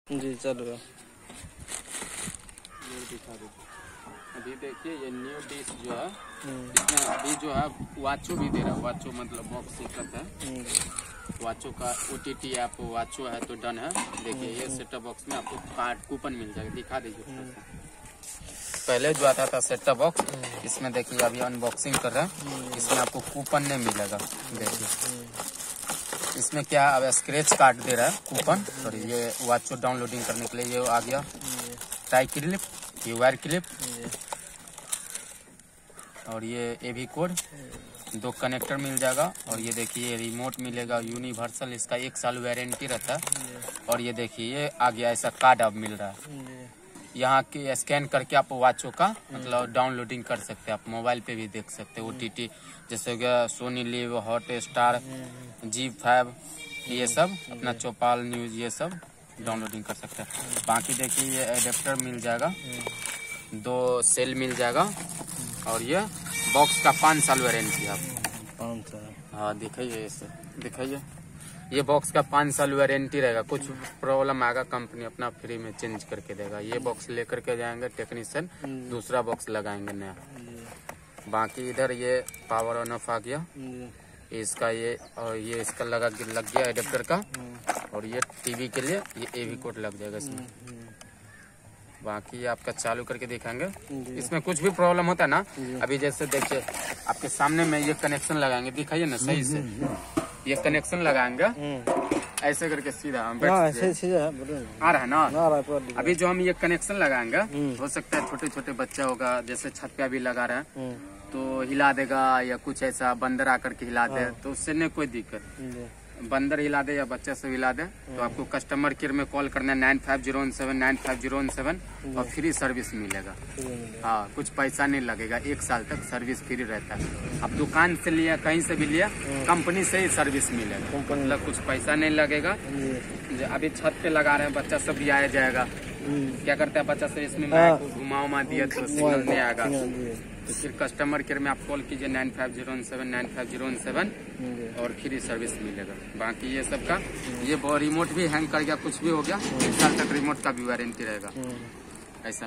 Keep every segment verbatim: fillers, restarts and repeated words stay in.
जी चल रहा। ये दिखा दो। अभी देखिए ये न्यू डिश जो है इसमें अभी जो है वाचो भी दे रहा है। वाचो मतलब बॉक्स दिक्कत है। वाचो का ओ टी टी ऐप वाचो है तो डन है। देखिए ये सेटअप बॉक्स में आपको कार्ड कूपन मिल जाएगा। दिखा दीजिए। पहले जो आता था सेटअप बॉक्स इसमें देखिए अभी अनबॉक्सिंग कर रहा है। इसमें आपको कूपन नहीं मिलेगा। देखिए इसमें क्या अब स्क्रैच कार्ड दे रहा है कूपन। सॉरी ये वाचो डाउनलोडिंग करने के लिए ये आ गया टाई क्लिप, ये वायर क्लिप और ये एवी कोड, दो कनेक्टर मिल जाएगा। और ये देखिए ये रिमोट मिलेगा यूनिवर्सल, इसका एक साल वारंटी रहता है। और ये देखिए ये आ गया ऐसा कार्ड अब मिल रहा है। यहाँ के स्कैन करके आप वाचो का मतलब डाउनलोडिंग कर सकते हैं। आप मोबाइल पे भी देख सकते हैं। ओटीटी जैसे हो गया Sony LIV, Hotstar, Zee five, ये सब अपना चौपाल न्यूज ये सब डाउनलोडिंग कर सकते हैं। बाकी देखिए ये एडेप्टर मिल जाएगा, दो सेल मिल जाएगा और ये बॉक्स का पाँच साल वारंटी है आपको। पाँच साल हाँ दिखाइए इसे, दिखाइए ये बॉक्स का पाँच साल वारंटी रहेगा। कुछ प्रॉब्लम आएगा कंपनी अपना फ्री में चेंज करके देगा। ये बॉक्स लेकर के जाएंगे टेक्नीशियन, दूसरा बॉक्स लगाएंगे नया। बाकी इधर ये पावर ऑन ऑफ आ गया इसका, ये और ये इसका लगा लग गया एडेप्टर का। और ये टीवी के लिए ये एवी कोड लग जाएगा इसमें। बाकी आपका चालू करके दिखाएंगे। इसमें कुछ भी प्रॉब्लम होता है ना, अभी जैसे देखिए आपके सामने में ये कनेक्शन लगाएंगे, दिखाइए ना सही से। ये कनेक्शन लगाएंगे ऐसे करके सीधा ऐसे सीधा आ रहा है ना। आ रहा है। अभी जो हम ये कनेक्शन लगाएंगे हो सकता है छोटे छोटे बच्चा होगा, जैसे छत पे अभी लगा रहे हैं तो हिला देगा या कुछ ऐसा बंदर आकर के हिला दे तो उससे नहीं कोई दिक्कत। बंदर हिला दे या बच्चे से हिला दे तो आपको कस्टमर केयर में कॉल करना है nine five zero one seven nine five zero one seven और फ्री सर्विस मिलेगा। हाँ कुछ पैसा नहीं लगेगा, एक साल तक सर्विस फ्री रहता है। आप दुकान से लिया कहीं से भी लिया कंपनी से ही सर्विस मिलेगा, मतलब कुछ पैसा नहीं लगेगा। अभी छत पे लगा रहे हैं बच्चा सब भी आया जाएगा। क्या करता है बच्चा सब इसमें घुमा उमा दिया तो सिग्नल नहीं आएगा तो फिर कस्टमर केयर में आप कॉल कीजिए nine five zero one seven nine five zero one seven और फ्री सर्विस मिलेगा। बाकी ये सब का ये रिमोट भी हैंग कर गया कुछ भी हो गया एक साल तक रिमोट का भी वारंटी रहेगा, ऐसा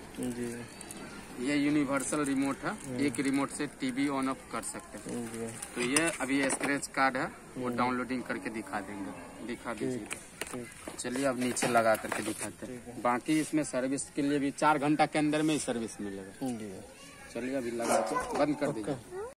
मिलेगा। ये यूनिवर्सल रिमोट है, एक रिमोट से टीवी ऑन ऑफ कर सकते हैं। तो ये अभी स्क्रैच कार्ड है वो डाउनलोडिंग करके दिखा देंगे, दिखा दीजिए। चलिए अब नीचे लगा करके दिखाते हैं। बाकी इसमें सर्विस के लिए भी चार घंटा के अंदर में ही सर्विस मिलेगा। चलिए अभी लगा के बंद कर दीजिए।